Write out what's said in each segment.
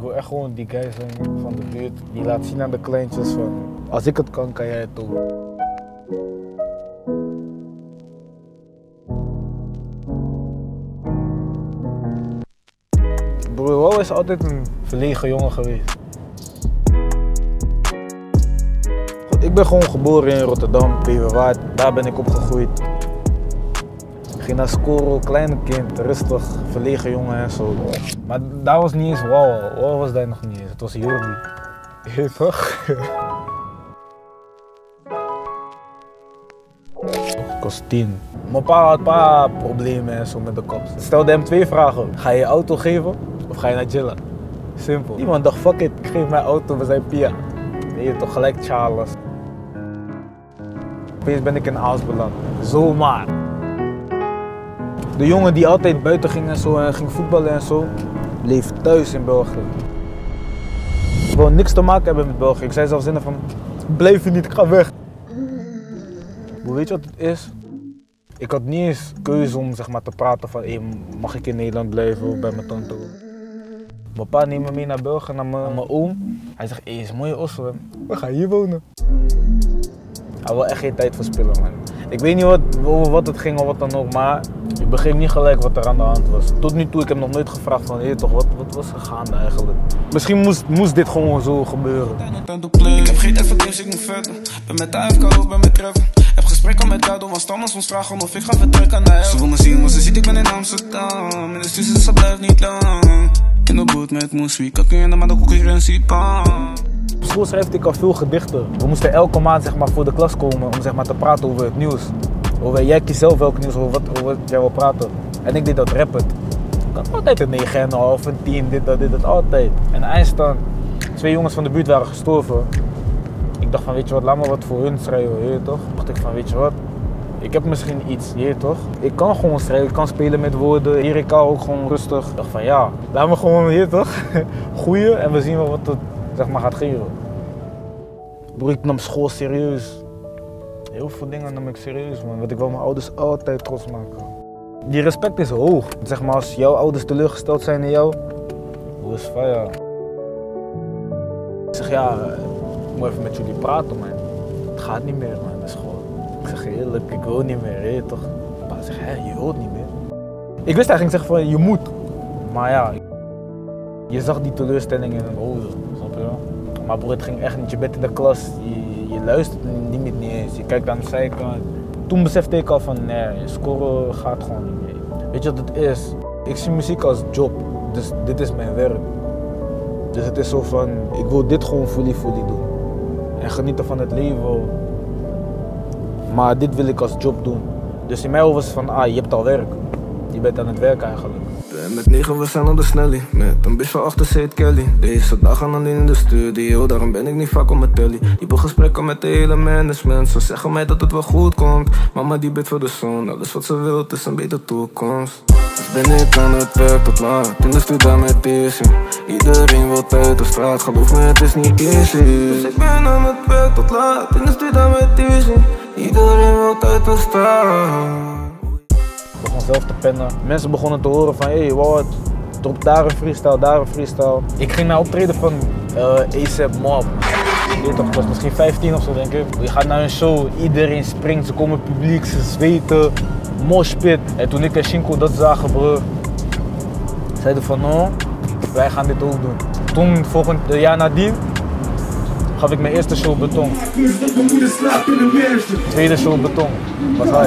wil echt gewoon die guy zijn van de buurt. Die laat zien aan de kleintjes van, als ik het kan, kan jij het ook. Broer, Wow is altijd een verlegen jongen geweest. Goed, ik ben gewoon geboren in Rotterdam, Beverwaard. Daar ben ik opgegroeid. Ik ging naar school, kleine kind, rustig, verlegen jongen en zo. Maar daar was niet eens Wow. Wow was daar nog niet eens. Het was Jordi. Je toch? Ik was 10. Mijn pa had een paar problemen en zo met de kop. Ik stelde hem 2 vragen. Ga je je auto geven of ga je naar chillen? Simpel. Iemand dacht, fuck it, ik geef mijn auto, we zijn Pia. Nee, je toch gelijk Charles. Opeens ben ik in Aalst beland. Zomaar. De jongen die altijd buiten ging en zo en ging voetballen en zo, bleef thuis in België. Ik wou niks te maken hebben met België. Ik zei zelfs in van, blijf hier niet, ik ga weg. Weet je wat het is? Ik had niet eens keuze om zeg maar, te praten van, hey, mag ik in Nederland blijven of bij mijn tante? Mijn pa neemt me mee naar België, naar mijn oom. Hij zegt, hey, is een mooie Oslo, we gaan hier wonen. Hij wil echt geen tijd verspillen, man. Ik weet niet over wat het ging of wat dan ook, maar ik begreep niet gelijk wat er aan de hand was. Tot nu toe, ik heb nog nooit gevraagd van, hey, toch, wat was er gaande eigenlijk? Misschien moest dit gewoon zo gebeuren. Ik heb geen tijd voor games, ik moet verder. Ben met AFK of ben met Trevor. Heb gesprekken met Duidel, want staan soms vragen of ik ga vertrekken naar hem. Ze wil me zien, want ze ziet ik ben in Amsterdam. In de studio, ze blijft niet lang. In de boot met Moeswie, kakken maar de concurrentie, pam. Op school schreef ik al veel gedichten. We moesten elke maand zeg maar, voor de klas komen om zeg maar, te praten over het nieuws. Jij kiest zelf welk nieuws, over wat jij wil praten. En ik deed dat rappend. Ik had altijd een 9,5, een 10, dit, dat, altijd. En eindstand, 2 jongens van de buurt waren gestorven. Ik dacht van, weet je wat, laat me wat voor hun schrijven, je toch? Dacht ik van, weet je wat, ik heb misschien iets, je toch? Ik kan gewoon schrijven, ik kan spelen met woorden. Hier, ik kan ook gewoon rustig. Ik dacht van, ja, laat me gewoon, je toch, groeien en we zien wel wat het zeg maar, gaat geven. Broer, ik nam school serieus. Heel veel dingen nam ik serieus, man. Want ik wil mijn ouders altijd trots maken. Die respect is hoog. Zeg maar, als jouw ouders teleurgesteld zijn in jou, hoe is van ja. Ik zeg, ja, ik moet even met jullie praten, man. Het gaat niet meer, man. Dat is gewoon... Ik zeg eerlijk, ik wil niet meer, hè, toch? Pa zegt, hé, je wilt niet meer. Ik wist eigenlijk zeggen van, je moet. Maar ja, je zag die teleurstelling in hun ogen, snap je wel? Maar broer, het ging echt niet. Je bent in de klas, je luistert niet eens. Je kijkt aan de zijkant. Toen besefte ik al van, nee, scoren gaat gewoon niet meer. Weet je wat het is? Ik zie muziek als job, dus dit is mijn werk. Dus het is zo van, ik wil dit gewoon fully doen. En genieten van het leven. Maar dit wil ik als job doen. Dus in mijn hoofd was het van, je hebt al werk. Je bent aan het werk eigenlijk. Met 9, we zijn op de snellie. Met een bitch van achter zit Kelly. Deze dagen alleen in de studio, daarom ben ik niet vaak op mijn telly. Diepe gesprekken met de hele management. Ze zeggen mij dat het wel goed komt. Mama die bidt voor de zon, alles wat ze wil, is een betere toekomst. Dus ben ik aan het werk tot laat, in de studio met deze. Iedereen wil uit de straat, geloof me het is niet easy. Dus ik ben aan het werk tot laat, in de studio met deze. Iedereen wil uit de straat. Ik begon zelf te pennen. Mensen begonnen te horen van, hey, wat, drop daar een freestyle, daar een freestyle. Ik ging naar optreden van ASAP Mob. Ik was misschien 15 of zo, denk ik. Je gaat naar een show, iedereen springt, ze komen publiek, ze zweten, moshpit. En toen ik en Shinko dat zagen, bro, zeiden van, no, wij gaan dit ook doen. Toen, volgend jaar nadien, gaf ik mijn eerste show Beton. Tweede show Beton, was hard.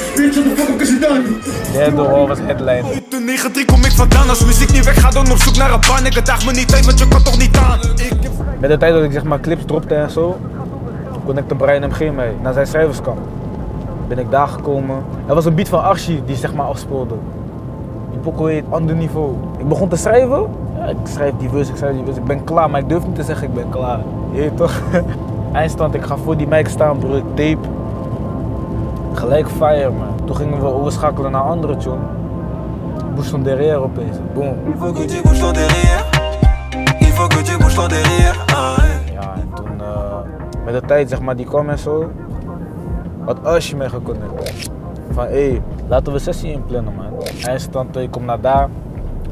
Derde hoor was headline. De 9-3 kom ik vandaan, als muziek niet weg, ga dan op zoek naar een baan. Ik daag me niet uit, want je kan toch niet aan. Met de tijd dat ik zeg maar clips dropte en zo, connecte Brian MG mee naar zijn schrijverskamp. Ben ik daar gekomen. Er was een beat van Archie die zeg maar afspeelde. Die pokoe heet Ander Niveau. Ik begon te schrijven. Ja, ik schrijf die verse, ik ben klaar, maar ik durf niet te zeggen ik ben klaar. Je weet toch? Eindstand, ik ga voor die mic staan, bro, ik tape. Gelijk fire, man. Toen gingen we overschakelen naar andere tune. Bouge ton derrière opeens. Boom. Il faut que tu bouges ton derrière. Il faut que tu bouges ton derrière. Ja, en toen met de tijd zeg maar die kwam en zo, had Archie mij geconnect. Van hé, laten we sessie inplannen, man. Eindstand, ik kom naar daar.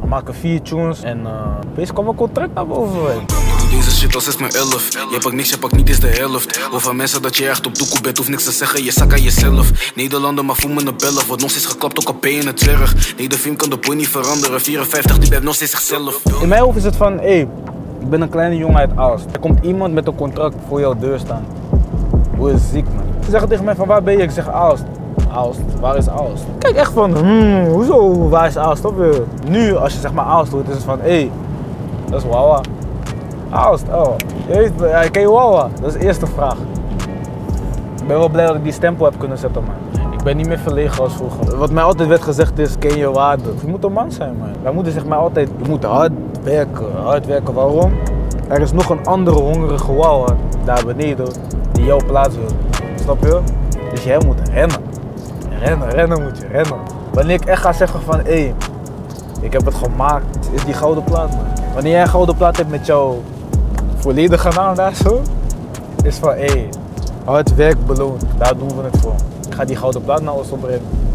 We maken 4 tunes en opeens kwam een contract naar boven. Deze shit als is mijn 11. Je pakt niks, je pakt niet eens de helft. Over mensen dat je echt op doekoe bent, hoeft niks te zeggen, je zak aan jezelf. Nederlander, maar voel me een bellen. Wordt nog steeds geklapt, ook al ben je het zwerg. Nee, de film kan de boy niet veranderen. 54, die blijft nog steeds zichzelf. In mijn hoofd is het van, ik ben een kleine jongen uit Aalst. Er komt iemand met een contract voor jouw deur staan. Hoe is ziek, man. Ze zeggen tegen mij van, waar ben je? Ik zeg, Aalst. Aalst, waar is Aalst? Kijk echt van, hoezo, waar is Aalst? Nu, als je zeg maar Aalst hoort, is het van, dat is Wawa. Aalst, ken je Wawa? Dat is de eerste vraag. Ik ben wel blij dat ik die stempel heb kunnen zetten, man. Ik ben niet meer verlegen als vroeger. Wat mij altijd werd gezegd is, ken je waarde. Je moet een man zijn, man. Wij moeten zeg maar altijd, je moet hard werken. Waarom? Er is nog een andere hongerige Wawa daar beneden die jouw plaats wil. Snap je? Dus jij moet rennen. Rennen moet je, rennen. Wanneer ik echt ga zeggen van, ik heb het gemaakt, is die gouden plaat, man. Wanneer jij een gouden plaat hebt met jouw volledige naam daar zo, is van, hard werk beloond, daar doen we het voor. Ik ga die gouden plaat naar ons opbrengen.